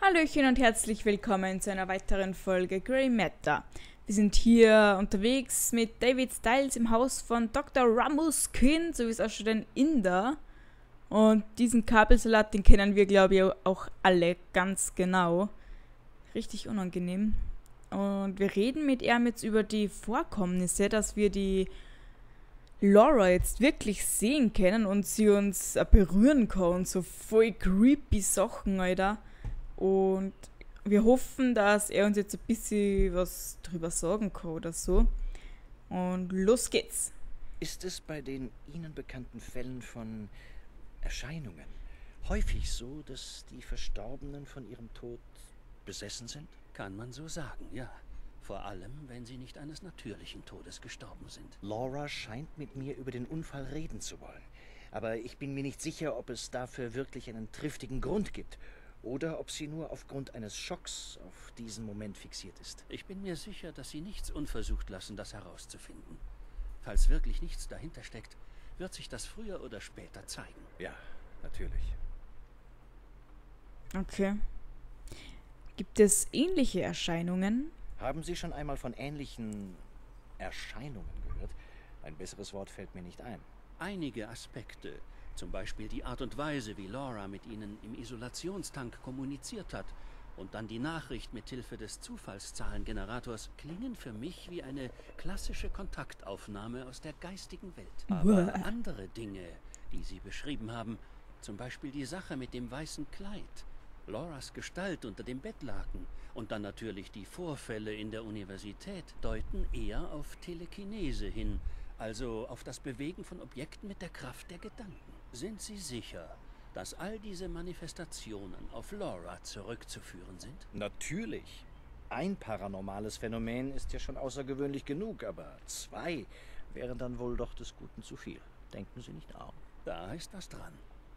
Hallöchen und herzlich willkommen zu einer weiteren Folge Grey Matter. Wir sind hier unterwegs mit David Styles im Haus von Dr. Ramuskin, so wie es auch schon den Inder. Und diesen Kabelsalat, den kennen wir, glaube ich, auch alle ganz genau. Richtig unangenehm. Und wir reden mit ihm jetzt über die Vorkommnisse, dass wir die Laura jetzt wirklich sehen können und sie uns berühren kann und so voll creepy Sachen, Alter. Und wir hoffen, dass er uns jetzt ein bisschen was drüber sagen kann oder so. Und los geht's. Ist es bei den Ihnen bekannten Fällen von Erscheinungen häufig so, dass die Verstorbenen von ihrem Tod besessen sind? Kann man so sagen, ja. Vor allem, wenn sie nicht eines natürlichen Todes gestorben sind. Laura scheint mit mir über den Unfall reden zu wollen. Aber ich bin mir nicht sicher, ob es dafür wirklich einen triftigen Grund gibt. Oder ob sie nur aufgrund eines Schocks auf diesen Moment fixiert ist. Ich bin mir sicher, dass sie nichts unversucht lassen, das herauszufinden. Falls wirklich nichts dahinter steckt, wird sich das früher oder später zeigen. Ja, natürlich. Okay. Gibt es ähnliche Erscheinungen? Haben Sie schon einmal von ähnlichen Erscheinungen gehört? Ein besseres Wort fällt mir nicht ein. Einige Aspekte, zum Beispiel die Art und Weise, wie Laura mit ihnen im Isolationstank kommuniziert hat und dann die Nachricht mit Hilfe des Zufallszahlengenerators, klingen für mich wie eine klassische Kontaktaufnahme aus der geistigen Welt. Aber andere Dinge, die Sie beschrieben haben, zum Beispiel die Sache mit dem weißen Kleid, Lauras Gestalt unter dem Bettlaken und dann natürlich die Vorfälle in der Universität, deuten eher auf Telekinese hin, also auf das Bewegen von Objekten mit der Kraft der Gedanken. Sind Sie sicher, dass all diese Manifestationen auf Laura zurückzuführen sind? Natürlich. Ein paranormales Phänomen ist ja schon außergewöhnlich genug, aber zwei wären dann wohl doch des Guten zu viel. Denken Sie nicht auch? Da ist was dran.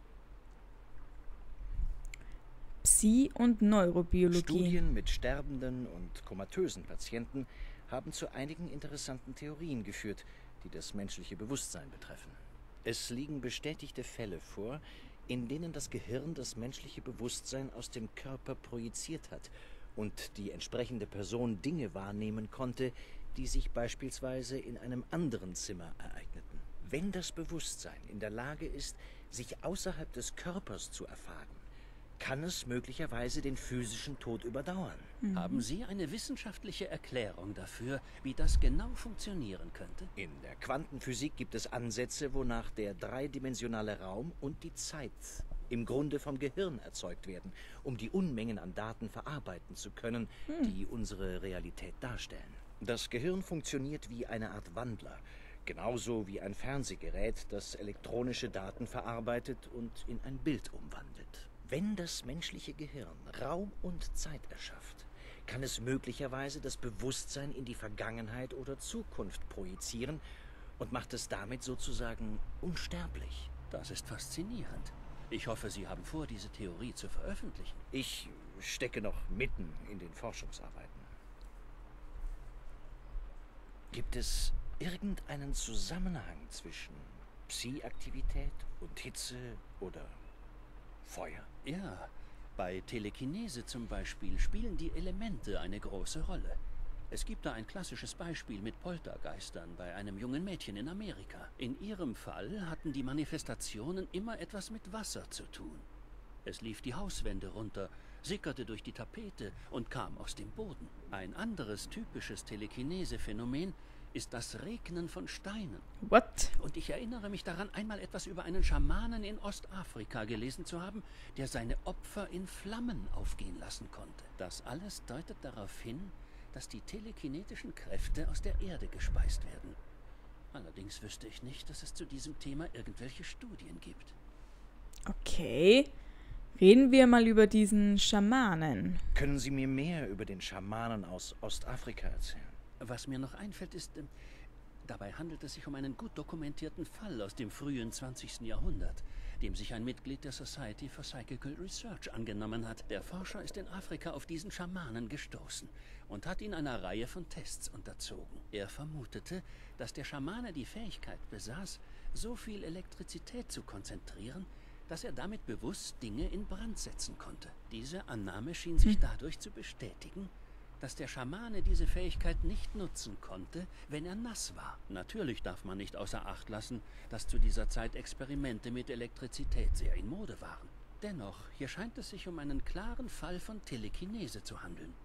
Psi- und Neurobiologie. Studien mit sterbenden und komatösen Patienten haben zu einigen interessanten Theorien geführt, die das menschliche Bewusstsein betreffen. Es liegen bestätigte Fälle vor, in denen das Gehirn das menschliche Bewusstsein aus dem Körper projiziert hat und die entsprechende Person Dinge wahrnehmen konnte, die sich beispielsweise in einem anderen Zimmer ereigneten. Wenn das Bewusstsein in der Lage ist, sich außerhalb des Körpers zu erfahren, kann es möglicherweise den physischen Tod überdauern. Haben Sie eine wissenschaftliche Erklärung dafür, wie das genau funktionieren könnte? In der Quantenphysik gibt es Ansätze, wonach der dreidimensionale Raum und die Zeit im Grunde vom Gehirn erzeugt werden, um die Unmengen an Daten verarbeiten zu können, die unsere Realität darstellen. Das Gehirn funktioniert wie eine Art Wandler, genauso wie ein Fernsehgerät, das elektronische Daten verarbeitet und in ein Bild umwandelt. Wenn das menschliche Gehirn Raum und Zeit erschafft, kann es möglicherweise das Bewusstsein in die Vergangenheit oder Zukunft projizieren und macht es damit sozusagen unsterblich. Das ist faszinierend. Ich hoffe, Sie haben vor, diese Theorie zu veröffentlichen. Ich stecke noch mitten in den Forschungsarbeiten. Gibt es irgendeinen Zusammenhang zwischen Psi-Aktivität und Hitze oder Feuer? Ja, bei Telekinese zum Beispiel spielen die Elemente eine große Rolle. Es gibt da ein klassisches Beispiel mit Poltergeistern bei einem jungen Mädchen in Amerika. In ihrem Fall hatten die Manifestationen immer etwas mit Wasser zu tun. Es lief die Hauswände runter, sickerte durch die Tapete und kam aus dem Boden. Ein anderes typisches Telekinese-Phänomen ist das Regnen von Steinen. What? Und ich erinnere mich daran, einmal etwas über einen Schamanen in Ostafrika gelesen zu haben, der seine Opfer in Flammen aufgehen lassen konnte. Das alles deutet darauf hin, dass die telekinetischen Kräfte aus der Erde gespeist werden. Allerdings wüsste ich nicht, dass es zu diesem Thema irgendwelche Studien gibt. Okay. Reden wir mal über diesen Schamanen. Können Sie mir mehr über den Schamanen aus Ostafrika erzählen? Was mir noch einfällt ist, dabei handelt es sich um einen gut dokumentierten Fall aus dem frühen 20. Jahrhundert, dem sich ein Mitglied der Society for Psychical Research angenommen hat. Der Forscher ist in Afrika auf diesen Schamanen gestoßen und hat ihn einer Reihe von Tests unterzogen. Er vermutete, dass der Schamane die Fähigkeit besaß, so viel Elektrizität zu konzentrieren, dass er damit bewusst Dinge in Brand setzen konnte. Diese Annahme schien sich dadurch zu bestätigen, dass der Schamane diese Fähigkeit nicht nutzen konnte, wenn er nass war. Natürlich darf man nicht außer Acht lassen, dass zu dieser Zeit Experimente mit Elektrizität sehr in Mode waren. Dennoch, hier scheint es sich um einen klaren Fall von Telekinese zu handeln.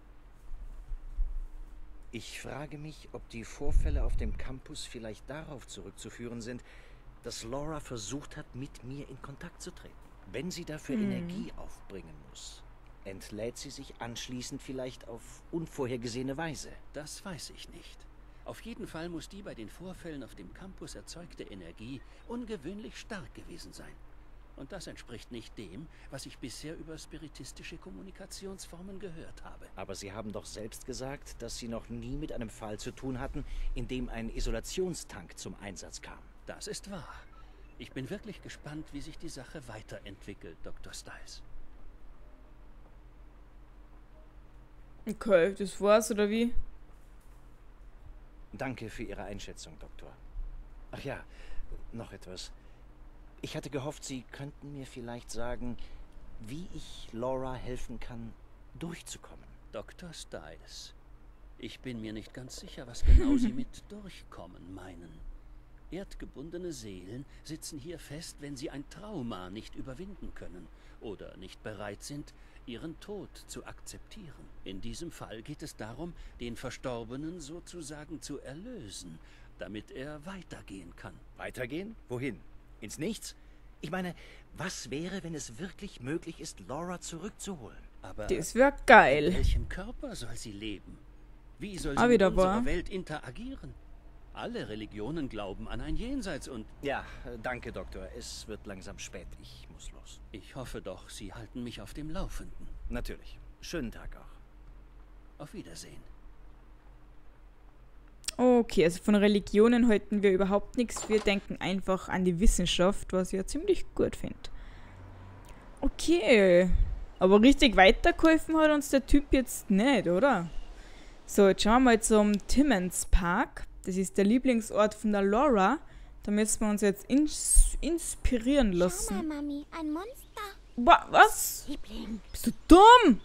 Ich frage mich, ob die Vorfälle auf dem Campus vielleicht darauf zurückzuführen sind, dass Laura versucht hat, mit mir in Kontakt zu treten. Wenn sie dafür Energie aufbringen muss, entlädt sie sich anschließend vielleicht auf unvorhergesehene Weise. Das weiß ich nicht. Auf jeden Fall muss die bei den Vorfällen auf dem Campus erzeugte Energie ungewöhnlich stark gewesen sein. Und das entspricht nicht dem, was ich bisher über spiritistische Kommunikationsformen gehört habe. Aber Sie haben doch selbst gesagt, dass Sie noch nie mit einem Fall zu tun hatten, in dem ein Isolationstank zum Einsatz kam. Das ist wahr. Ich bin wirklich gespannt, wie sich die Sache weiterentwickelt, Dr. Styles. Okay, das war's, oder wie? Danke für Ihre Einschätzung, Doktor. Ach ja, noch etwas. Ich hatte gehofft, Sie könnten mir vielleicht sagen, wie ich Laura helfen kann, durchzukommen. Dr. Styles, ich bin mir nicht ganz sicher, was genau Sie mit durchkommen meinen. Erdgebundene Seelen sitzen hier fest, wenn sie ein Trauma nicht überwinden können oder nicht bereit sind, ihren Tod zu akzeptieren. In diesem Fall geht es darum, den Verstorbenen sozusagen zu erlösen, damit er weitergehen kann. Weitergehen? Wohin? Ins Nichts? Ich meine, was wäre, wenn es wirklich möglich ist, Laura zurückzuholen? Aber Das wäre geil. in welchem Körper soll sie leben? Wie soll sie Ah, mit wieder unserer wahr. Welt interagieren? Alle Religionen glauben an ein Jenseits und Ja, danke, Doktor. Es wird langsam spät. Ich muss los. ich hoffe doch, Sie halten mich auf dem Laufenden. Natürlich. Schönen Tag auch. Auf Wiedersehen. Okay, also von Religionen halten wir überhaupt nichts. Wir denken einfach an die Wissenschaft, was ich ja ziemlich gut finde. Okay, aber richtig weitergeholfen hat uns der Typ jetzt nicht, oder? So, jetzt schauen wir mal zum Timmons Park. Das ist der Lieblingsort von der Laura. Da müssen wir uns jetzt inspirieren Schau lassen. mal, Mami, ein Monster. Was? Liebling. Bist du dumm?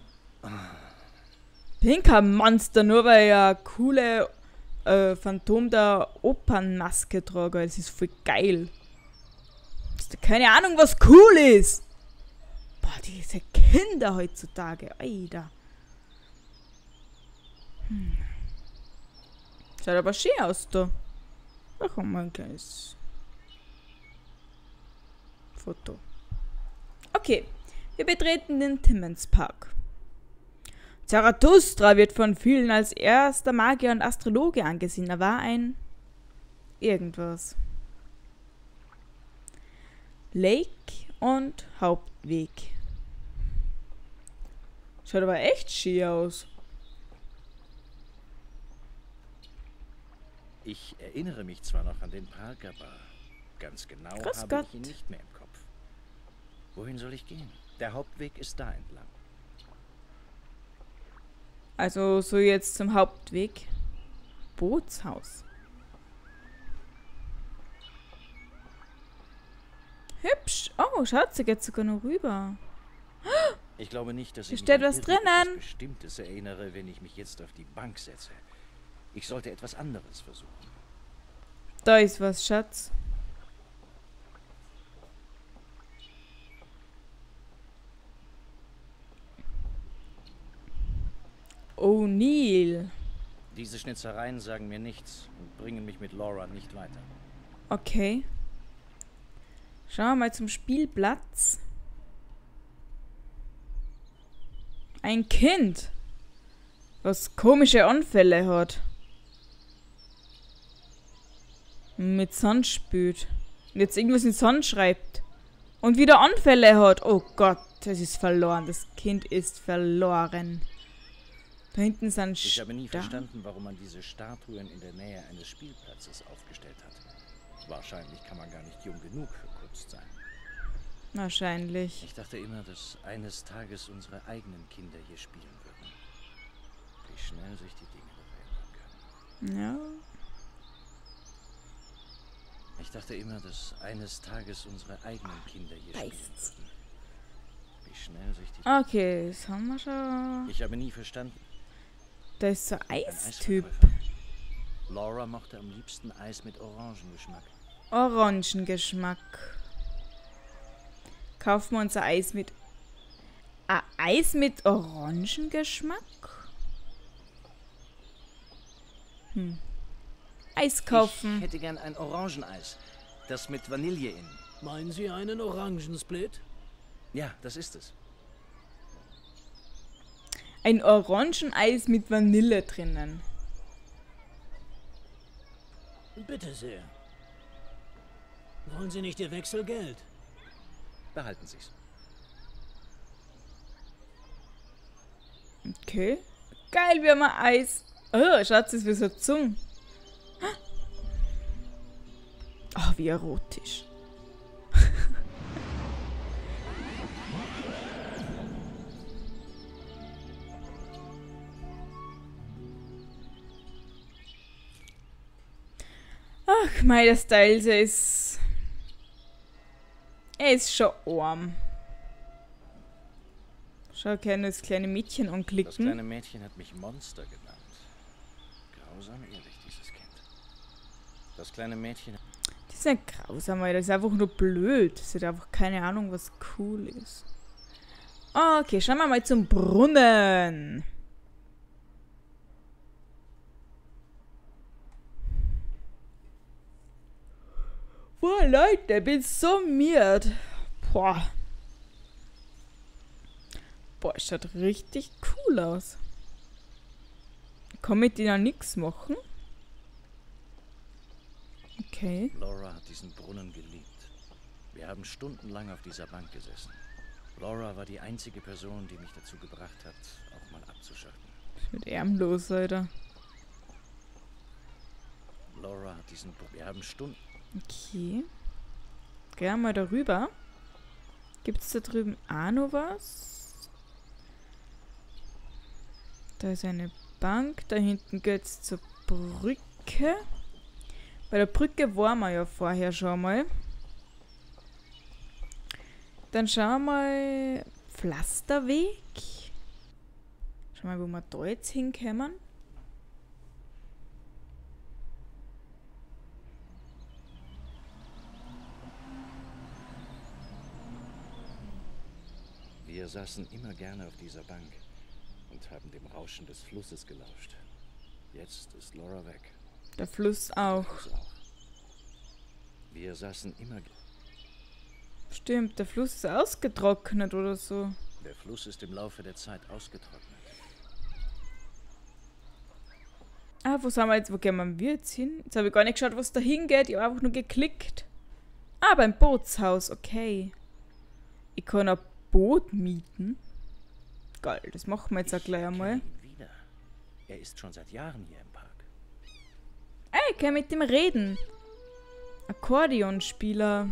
Bin kein Monster, nur weil ich eine coole Phantom der Opernmaske trage. Das ist voll geil. Hast du keine Ahnung, was cool ist? Boah, diese Kinder heutzutage. Alter. Schaut aber schön aus da. Ach, mal ein kleines Foto. Okay, wir betreten den Timmons Park. Zarathustra wird von vielen als erster Magier und Astrologe angesehen. Er war ein irgendwas. Lake und Hauptweg. Schaut aber echt schön aus. Ich erinnere mich zwar noch an den Park, aber ganz genau Grüß habe Gott. ich ihn nicht mehr im Kopf. Wohin soll ich gehen? Der Hauptweg ist da entlang. Also so jetzt zum Hauptweg. Bootshaus. Hübsch. Oh, schaut, sie geht sogar noch rüber. Ich glaube nicht, dass Hier ich steht mich an was irgendetwas drinnen. Bestimmtes erinnere, wenn ich mich jetzt auf die Bank setze. Ich sollte etwas anderes versuchen. Da ist was, Schatz. O'Neill. Diese Schnitzereien sagen mir nichts und bringen mich mit Laura nicht weiter. Okay. Schauen wir mal zum Spielplatz. Ein Kind, was komische Anfälle hat. Mit Sand spült. Und jetzt irgendwas in Sand schreibt. Und wieder Anfälle hat. Oh Gott, das ist verloren. Das Kind ist verloren. Da hinten sind Ich habe nie Sta- verstanden, warum man diese Statuen in der Nähe eines Spielplatzes aufgestellt hat. Wahrscheinlich kann man gar nicht jung genug für Kunst sein. Wahrscheinlich. Ich dachte immer, dass eines Tages unsere eigenen Kinder hier spielen würden. Wie schnell sich die Dinge doch ändern können. Ja. Ich Ich dachte immer, dass eines Tages unsere eigenen Kinder hier spielen Beißt's. würden. Wie schnell sich die... Okay, das haben wir schon. Ich habe nie verstanden. Da ist so ein Ein Eistyp. Eisverkäufer. Laura mochte am liebsten Eis mit Orangengeschmack. Orangengeschmack. Kaufen wir uns ein Eis mit... Ein Eis mit Orangengeschmack? Eis Ich kaufen. hätte gern ein Orangeneis. Das mit Vanille innen. Meinen Sie einen Orangensplit? Ja, das ist es. Ein Orangeneis mit Vanille drinnen. Bitte sehr. Wollen Sie nicht Ihr Wechselgeld? Behalten Sie's. Okay. Geil, wir haben ein Eis. Oh, Schatz, ist wie so Zunge. Oh, wie erotisch. Ach, mein Styles, er ist... Er ist schon arm. Schau, kann das kleine Mädchen Das anklicken. kleine Mädchen hat mich Monster genannt. Grausam ehrlich, dieses Kind. Das kleine Mädchen... Das ist nicht grausam, Alter. Das ist einfach nur blöd. Das hat einfach keine Ahnung, was cool ist. Okay, schauen wir mal zum Brunnen. Boah, Leute, ich bin so miert. Boah. Boah, es schaut richtig cool aus. Kann mit denen nichts machen? Okay. Laura hat diesen Brunnen geliebt. Wir haben stundenlang auf dieser Bank gesessen. Laura war die einzige Person, die mich dazu gebracht hat, auch mal abzuschalten. Was ist mit ihm los, Alter? Laura hat diesen Brunnen... Wir haben Stunden... Okay. Gehen wir mal darüber. Gibt es da drüben auch noch was? Da ist eine Bank. Da hinten geht es zur Brücke. Bei der Brücke waren wir ja vorher schon mal. Dann schauen wir mal. Pflasterweg. Schau mal, wo wir da jetzt hinkommen. Wir saßen immer gerne auf dieser Bank und haben dem Rauschen des Flusses gelauscht. Jetzt ist Laura weg. Der Fluss auch. Fluss auch. Wir saßen immer... Stimmt, der Fluss ist ausgetrocknet oder so. Der Fluss ist im Laufe der Zeit ausgetrocknet. Ah, wo sind wir jetzt? Wo gehen wir jetzt hin? Jetzt habe ich gar nicht geschaut, was da hingeht. Ich habe einfach nur geklickt. Ah, beim Bootshaus. Okay. Ich kann ein Boot mieten. Geil, das machen wir jetzt auch gleich einmal. Ich kenne ihn wieder. Er ist schon seit Jahren hier im Park. Ey, ich kann mit dem reden. Akkordeonspieler.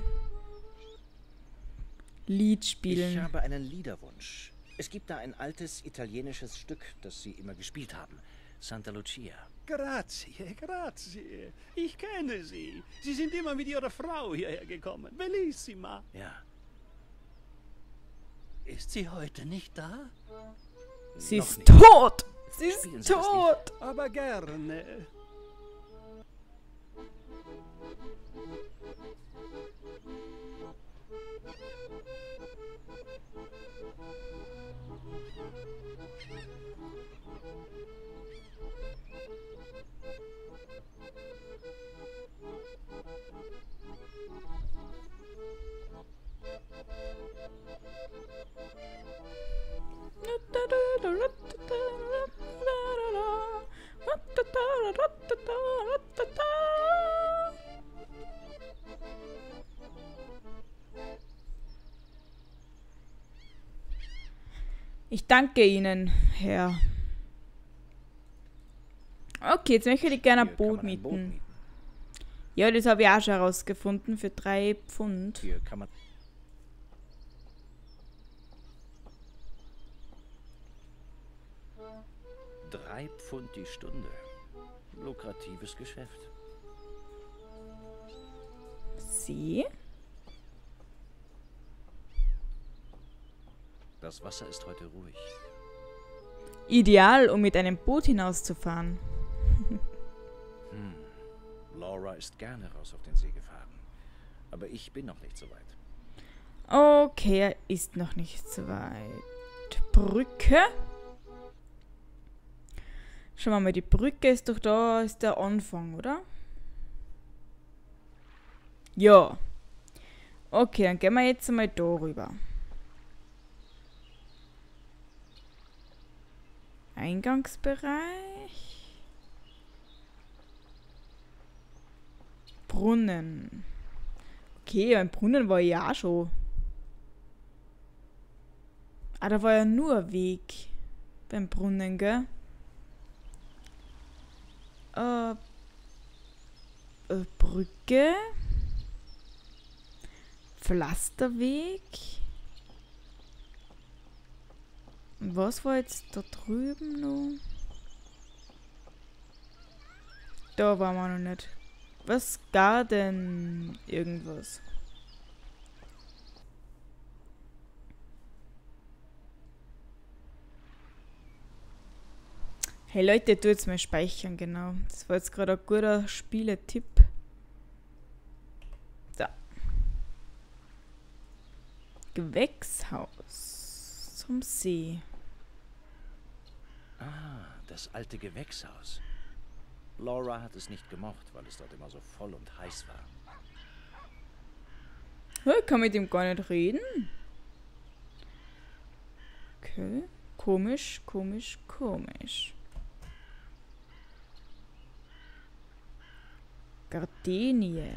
Lied Ich spielen. habe einen Liederwunsch. Es gibt da ein altes italienisches Stück, das Sie immer gespielt haben. Santa Lucia. Grazie, grazie. Ich kenne Sie. Sie sind immer mit Ihrer Frau hierher gekommen. Bellissima. Ja. Ist sie heute nicht da? Sie Noch ist nicht. tot! Sie Spielen ist Sie das tot! Aber gerne. Ich danke Ihnen, Herr. Okay, jetzt möchte ich gerne ein Hier kann Boot man ein Boot mieten. mieten. Ja, das habe ich auch schon herausgefunden für 3 Pfund. Hier kann man... 3 Pfund die Stunde. Lukratives Geschäft. See. Das Wasser ist heute ruhig. Ideal, um mit einem Boot hinauszufahren. Laura ist gerne raus auf den See gefahren. Aber ich bin noch nicht so weit. Okay, er ist noch nicht so weit. Brücke. Schauen wir mal, die Brücke ist doch da, ist der Anfang, oder? Ja. Okay, dann gehen wir jetzt mal da rüber. Eingangsbereich. Brunnen. Okay, ein Brunnen war ja auch schon. Ah, da war ja nur ein Weg beim Brunnen, gell? Brücke. Pflasterweg. Und was war jetzt da drüben noch? Da waren wir noch nicht. Was Garden irgendwas. Hey Leute, tu jetzt mal speichern, genau. Das war jetzt gerade ein guter Spieletipp. So. Gewächshaus zum See. Ah, das alte Gewächshaus. Laura hat es nicht gemocht, weil es dort immer so voll und heiß war. Ich kann mit ihm gar nicht reden. Okay. Komisch, komisch, komisch. Gardenie.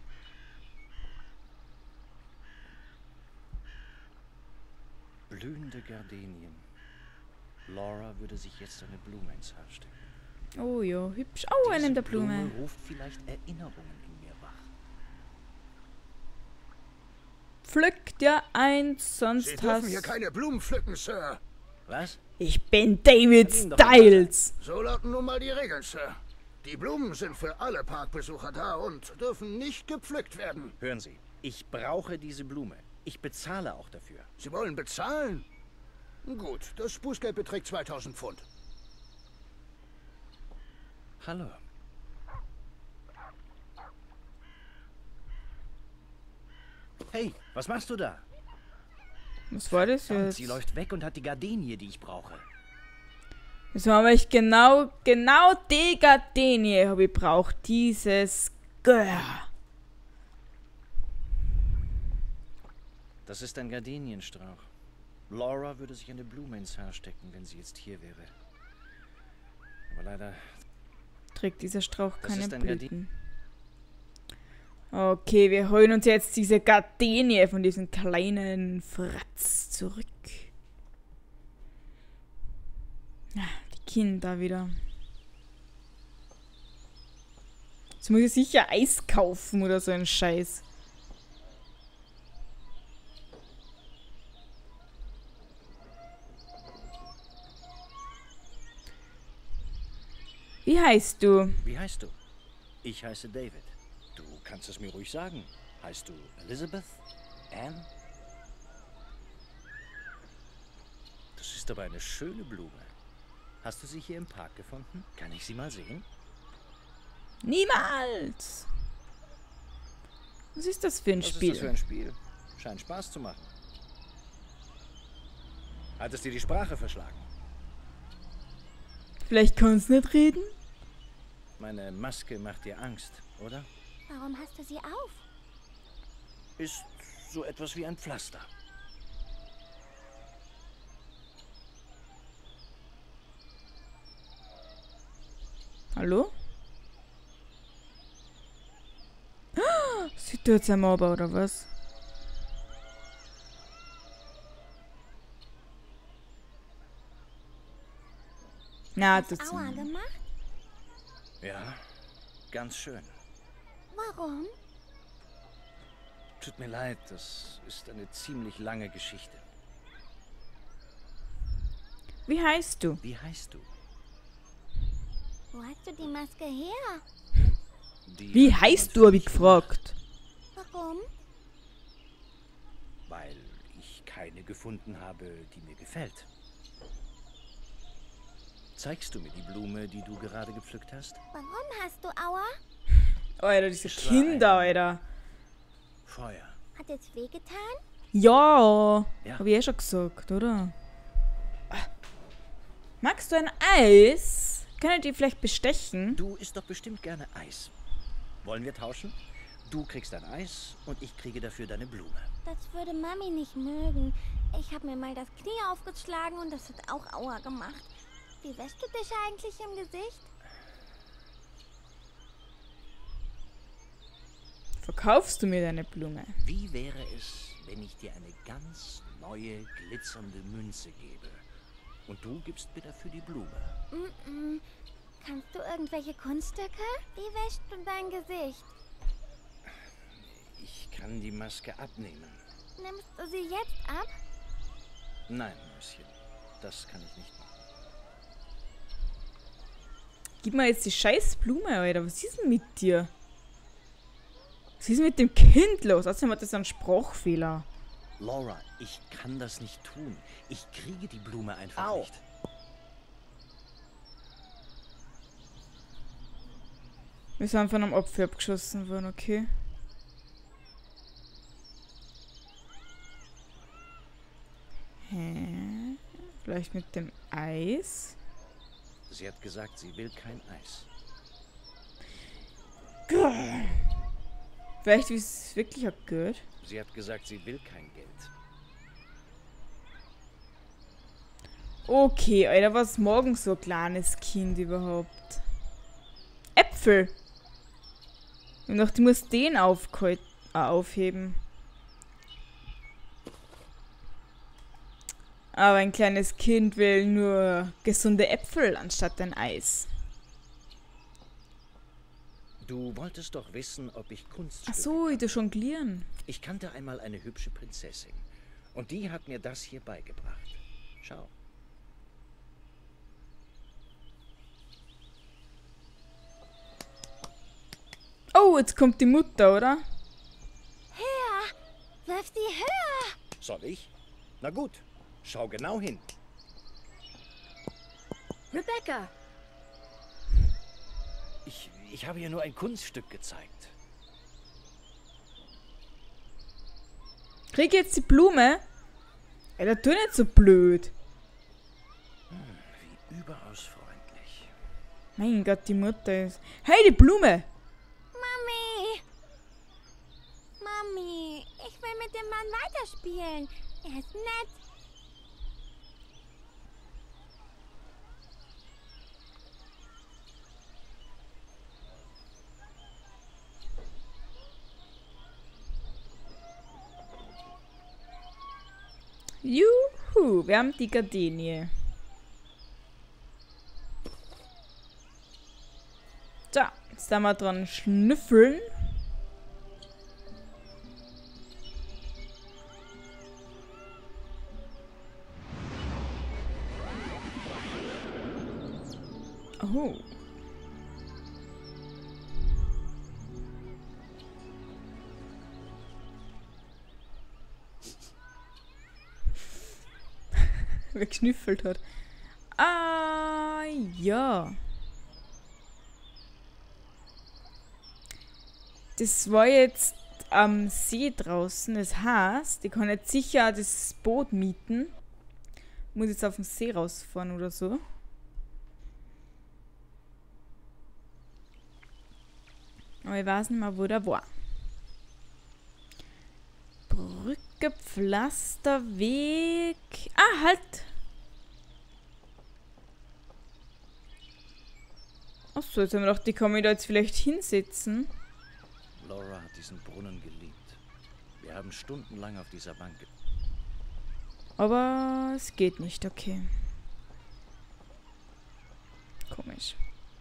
Blühende Gardenien. Laura würde sich jetzt eine Blume ins Haar stecken. Oh ja, hübsch. Oh, er nimmt der Blume. Ruft vielleicht Erinnerungen in mir wach. Pflück dir eins, sonst Sie hast... dürfen hier keine Blumen pflücken, Sir. Was? Ich bin David Nimm doch Styles. So lauten nun mal die Regeln, Sir. Die Blumen sind für alle Parkbesucher da und dürfen nicht gepflückt werden. Hören Sie, ich brauche diese Blume. Ich bezahle auch dafür. Sie wollen bezahlen? Gut, das Bußgeld beträgt 2000 Pfund. Hallo. Hey, was machst du da? Was war das Und jetzt? sie läuft weg und hat die Gardenie, die ich brauche. So habe ich genau die Gardenie habe ich braucht. Dieses Gör. Das ist ein Gardenienstrauch. Laura würde sich eine Blume ins Haar stecken, wenn sie jetzt hier wäre. Aber leider... Trägt dieser Strauch Das keine ist ein Blüten. Okay, wir holen uns jetzt diese Gardenie von diesem kleinen Fratz zurück. Ja, die Kinder wieder. Jetzt muss ich sicher Eis kaufen oder so ein Scheiß. Wie heißt du? Wie heißt du? Ich heiße David. Du kannst es mir ruhig sagen. Heißt du Elizabeth? Anne? Das ist aber eine schöne Blume. Hast du sie hier im Park gefunden? Kann ich sie mal sehen? Niemals! Was ist das für ein Was Spiel? ist das für ein Spiel? Scheint Spaß zu machen. Hat es dir die Sprache verschlagen? Vielleicht kannst du nicht reden? Meine Maske macht dir Angst, oder? Warum hast du sie auf? Ist so etwas wie ein Pflaster. Hallo? Sie tut jetzt am Mauer oder was? Na, das Aua gemacht? Ja, ganz schön. Warum? Tut mir leid, das ist eine ziemlich lange Geschichte. Wie heißt du? Wie heißt du? Wo hast du die Maske her? Die Wie hat heißt jemand du, für hab ich mich gemacht. gefragt. Warum? Weil ich keine gefunden habe, die mir gefällt. Zeigst du mir die Blume, die du gerade gepflückt hast? Warum hast du Aua? Alter, diese Es war Kinder, ein- Alter. Feuer. Hat es wehgetan? Ja, Ja. hab ich eh schon gesagt, oder? Magst du ein Eis? Kann ich die vielleicht bestechen? Du isst doch bestimmt gerne Eis. Wollen wir tauschen? Du kriegst ein Eis und ich kriege dafür deine Blume. Das würde Mami nicht mögen. Ich habe mir mal das Knie aufgeschlagen und das hat auch Aua gemacht. Wie wäschst du dich eigentlich im Gesicht? Verkaufst du mir deine Blume? Wie wäre es, wenn ich dir eine ganz neue, glitzernde Münze gebe? Und du gibst mir dafür die Blume. Kannst du irgendwelche Kunststücke? Wie wäschst du dein Gesicht? Ich kann die Maske abnehmen. Nimmst du sie jetzt ab? Nein, Mäuschen, das kann ich nicht machen. Gib mir jetzt die scheiß Blume, Alter. Was ist denn mit dir? Was ist mit dem Kind los? Außerdem hat das einen Sprachfehler. Laura, ich kann das nicht tun. Ich kriege die Blume einfach nicht. Wir sind von einem Apfel abgeschossen worden, okay. Hä? Vielleicht mit dem Eis? Sie hat gesagt, sie will kein Eis. Vielleicht ist es wirklich auch gut. Sie hat gesagt, sie will kein Geld. Okay, Alter, was morgen so ein kleines Kind überhaupt? Äpfel! Und noch, die muss den aufheben. Aber ein kleines Kind will nur gesunde Äpfel anstatt ein Eis. Du wolltest doch wissen, ob ich Kunststücke... Ach so, ich tu jonglieren. Ich kannte einmal eine hübsche Prinzessin. Und die hat mir das hier beigebracht. Schau. Oh, jetzt kommt die Mutter, oder? Höher! Wirf sie höher! Soll ich? Na gut, schau genau hin. Rebecca! Ich habe ihr nur ein Kunststück gezeigt. Krieg jetzt die Blume? Alter, tu nicht so blöd. Wie überaus freundlich. Mein Gott, die Mutter ist... Hey, die Blume! Mami! Mami, ich will mit dem Mann weiterspielen. Er ist nett. Juhu, wir haben die Gardenie. So, jetzt sind wir dran schnüffeln. Oh. Wer geschnüffelt hat. Ah, ja. Das war jetzt am See draußen. Das heißt, ich kann jetzt sicher das Boot mieten. Muss jetzt auf den See rausfahren oder so. Aber ich weiß nicht mehr, wo der war. Brücke, Pflasterweg. Ah, halt! Achso, jetzt haben wir gedacht, die kann mich da jetzt vielleicht hinsetzen. Laura hat diesen Brunnen geliebt. Wir haben stundenlang auf dieser Bank Aber es geht nicht, okay. Komisch.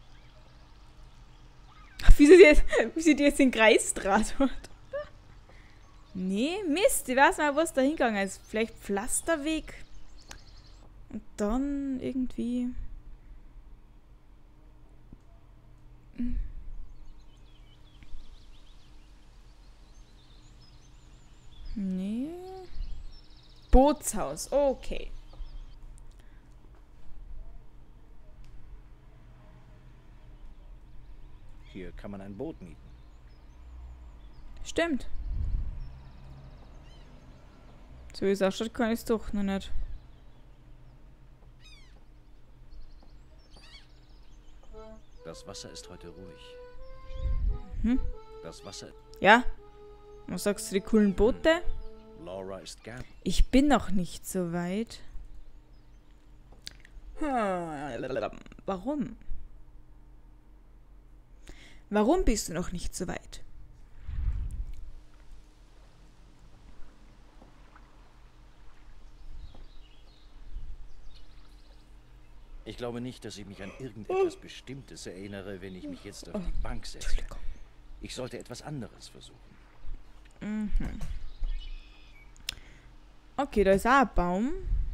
Ach, wie sie die jetzt den Kreisdraht hat. Nee, Mist, ich weiß mal, wo es da hingegangen ist. Vielleicht Pflasterweg. Und dann irgendwie... Bootshaus, okay. Hier kann man ein Boot mieten. Stimmt. So wie es ausschaut, kann ich es doch noch nicht. Das Wasser ist heute ruhig. Hm? Das Wasser... Ja? Was sagst du, die coolen Boote? Laura ist gern. Ich bin noch nicht so weit. Warum? Warum bist du noch nicht so weit? Ich glaube nicht, dass ich mich an irgendetwas Bestimmtes erinnere, wenn ich mich jetzt auf die Bank setze. Ich sollte etwas anderes versuchen. Mhm. Okay, da ist auch ein Baum.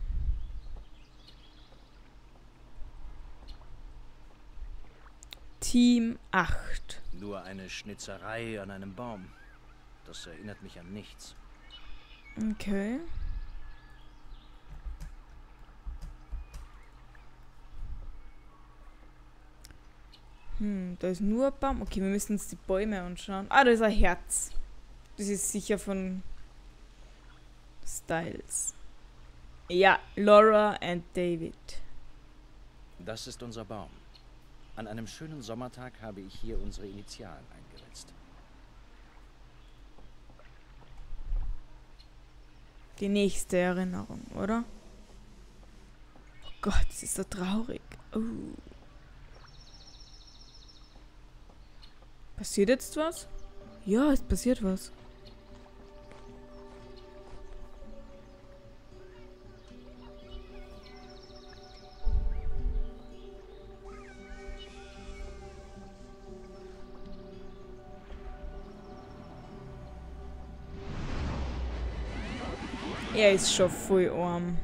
Team 8. Nur eine Schnitzerei an einem Baum. Das erinnert mich an nichts. Okay. Da ist nur ein Baum. Okay, wir müssen uns die Bäume anschauen. Ah, da ist ein Herz. Das ist sicher von Styles. Ja, Laura and David. Das ist unser Baum. An einem schönen Sommertag habe ich hier unsere Initialen eingeritzt. Die nächste Erinnerung, oder? Oh Gott, das ist so traurig. Passiert jetzt was? Ja, es passiert was. Er ist schon voll arm.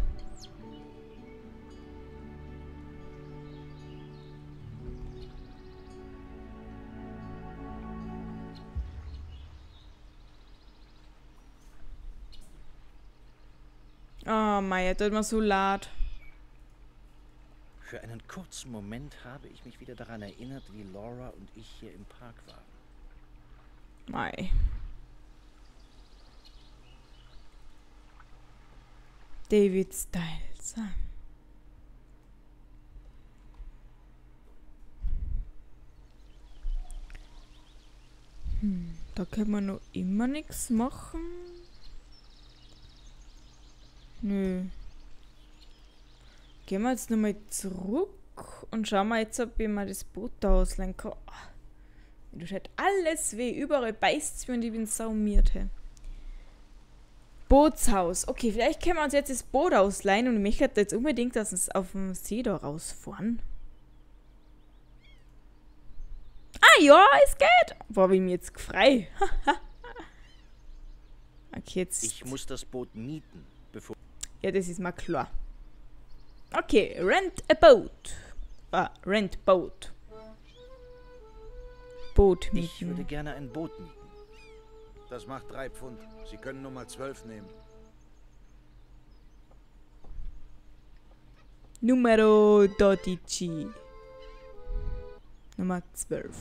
Oh Meier, tut mir so leid. Für einen kurzen Moment habe ich mich wieder daran erinnert, wie Laura und ich hier im Park waren. Mei. David Styles. Da können wir noch immer nichts machen. Nö. Gehen wir jetzt nochmal zurück und schauen wir jetzt, ob ich mal das Boot da ausleihen kann. Mir tut halt alles weh. Überall beißt es mir und ich bin saumiert. Hey. Bootshaus. Okay, vielleicht können wir uns jetzt das Boot ausleihen und ich möchte jetzt unbedingt, dass uns auf dem See da rausfahren. Ah ja, es geht. Boah, bin ich mir jetzt frei. Okay, jetzt... Ich muss das Boot mieten, bevor... Ja, das ist mal klar. Okay, rent a boat. Rent boat. Boot mieten. Ich würde gerne ein Boot mieten. Das macht 3 Pfund. Sie können Nummer 12 nehmen. Numero 12. Nummer 12.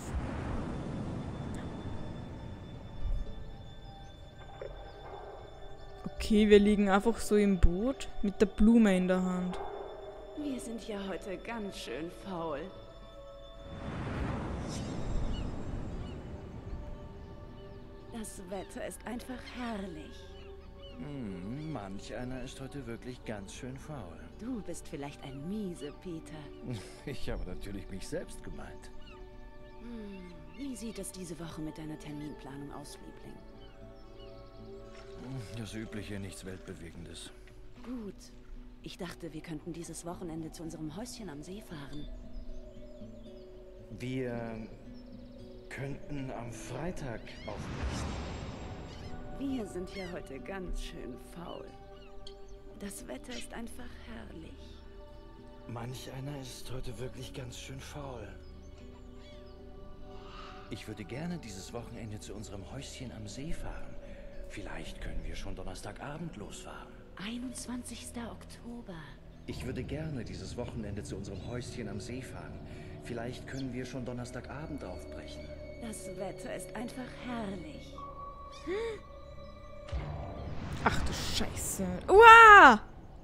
Okay, wir liegen einfach so im Boot mit der Blume in der Hand. Wir sind ja heute ganz schön faul. Das Wetter ist einfach herrlich. Manch einer ist heute wirklich ganz schön faul. Du bist vielleicht ein Miese, Peter. Ich habe natürlich mich selbst gemeint. Wie sieht es diese Woche mit deiner Terminplanung aus, Liebling? Das Übliche, nichts Weltbewegendes. Gut. Ich dachte, wir könnten dieses Wochenende zu unserem Häuschen am See fahren. Wir könnten am Freitag aufbrechen. Wir sind ja heute ganz schön faul. Das Wetter ist einfach herrlich. Manch einer ist heute wirklich ganz schön faul. Ich würde gerne dieses Wochenende zu unserem Häuschen am See fahren. Vielleicht können wir schon Donnerstagabend losfahren. 21. Oktober. Ich würde gerne dieses Wochenende zu unserem Häuschen am See fahren. Vielleicht können wir schon Donnerstagabend aufbrechen. Das Wetter ist einfach herrlich. Ach du Scheiße. Uah!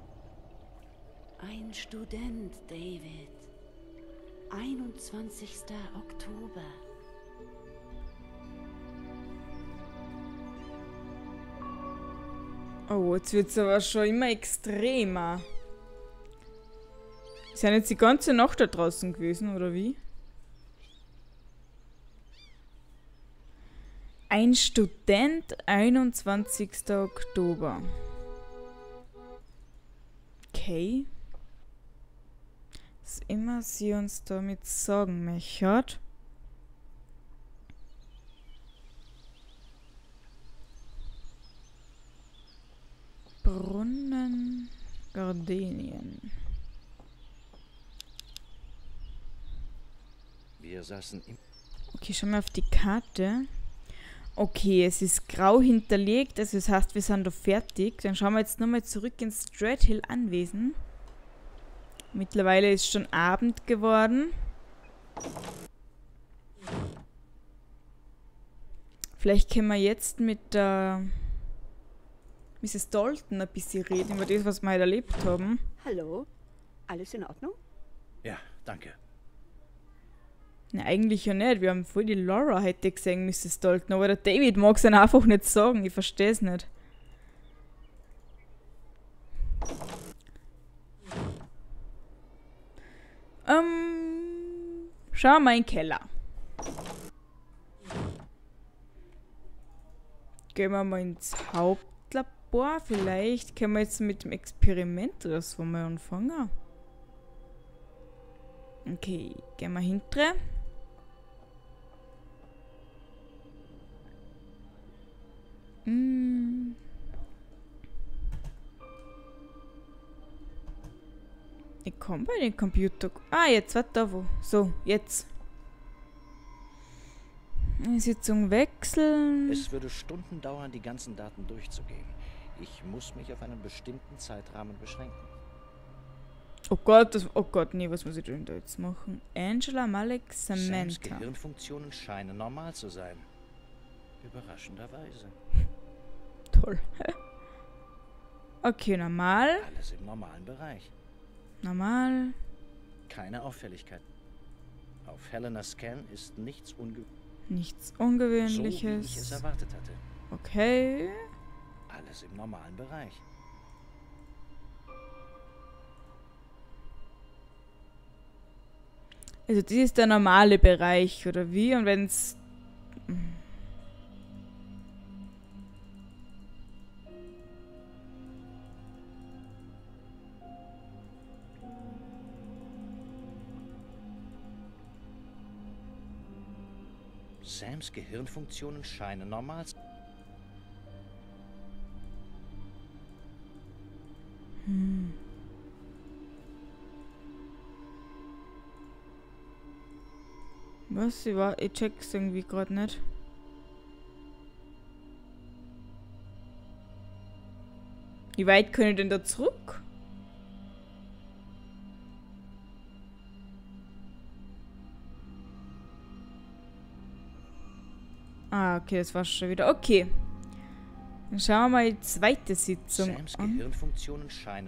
Ein Student, David. 21. Oktober. Oh, jetzt wird es aber schon immer extremer. Sind jetzt die ganze Nacht da draußen gewesen, oder wie? Ein Student, 21. Oktober. Okay. Was immer sie uns damit sagen möchte. Brunnen, Gardenien. Wir saßen im... Okay, schauen wir auf die Karte. Okay, es ist grau hinterlegt, also das heißt, wir sind da fertig. Dann schauen wir jetzt nochmal zurück ins Dreadhill Anwesen. Mittlerweile ist schon Abend geworden. Vielleicht können wir jetzt mit der Mrs. Dalton ein bisschen reden über das, was wir heute erlebt haben. Hallo? Alles in Ordnung? Ja, danke. Na, eigentlich ja nicht. Wir haben voll die Laura heute gesehen, Mrs. Dalton. Aber der David mag es dann einfach nicht sagen. Ich verstehe es nicht. Schauen wir mal in den Keller. Gehen wir mal ins Hauptlabor. Vielleicht können wir jetzt mit dem Experiment oder so mal anfangen. Okay, gehen wir hinter. Ich komme bei den Computer. Ah, jetzt, warte da wo. So, jetzt. Sitzung wechseln. Es würde Stunden dauern, die ganzen Daten durchzugehen. Ich muss mich auf einen bestimmten Zeitrahmen beschränken. Oh Gott, nee, was muss ich denn da jetzt machen? Angela, Malek, Sams Samantha. Gehirnfunktionen scheinen normal zu sein. Überraschenderweise. Toll. Okay, normal. Alles im normalen Bereich. Normal. Keine Auffälligkeit. Auf Helenas Scan ist nichts Nichts so, Ungewöhnliches. wie ich es erwartet hatte. Okay. Alles im normalen Bereich. Also das ist der normale Bereich, oder wie? Und wenn's... Sams Gehirnfunktionen scheinen normal zu sein. Was? Ich check's irgendwie gerade nicht. Wie weit können ich denn da zurück? Ah, okay, das war schon wieder. Okay. Dann schauen wir mal die zweite Sitzung Sams an. Gehirnfunktionen scheinen...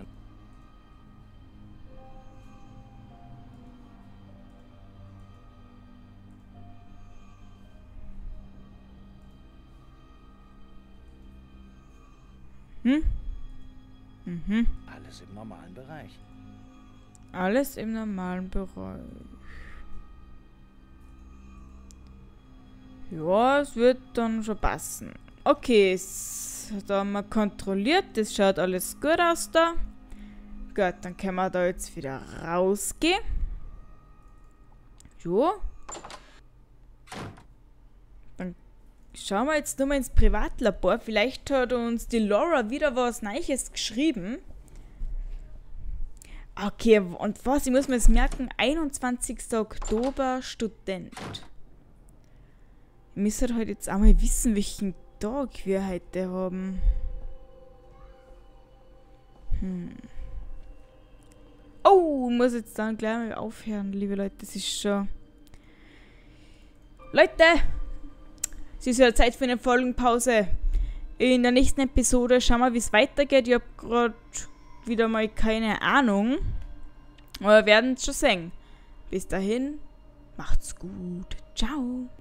Alles im normalen Bereich. Alles im normalen Bereich. Ja, es wird dann schon passen. Okay, da haben wir kontrolliert. Das schaut alles gut aus da. Gut, dann können wir da jetzt wieder rausgehen. Jo. Dann schauen wir jetzt nur mal ins Privatlabor. Vielleicht hat uns die Laura wieder was Neues geschrieben. Okay, und was? Ich muss mir jetzt merken. 21. Oktober, Student. Ich müsste halt jetzt einmal wissen, welchen Tag wir heute haben. Oh, muss jetzt dann gleich mal aufhören, liebe Leute. Das ist schon... Leute! Es ist ja Zeit für eine Folgenpause. In der nächsten Episode schauen wir, wie es weitergeht. Ich habe gerade wieder mal keine Ahnung. Aber wir werden es schon sehen. Bis dahin, macht's gut. Ciao.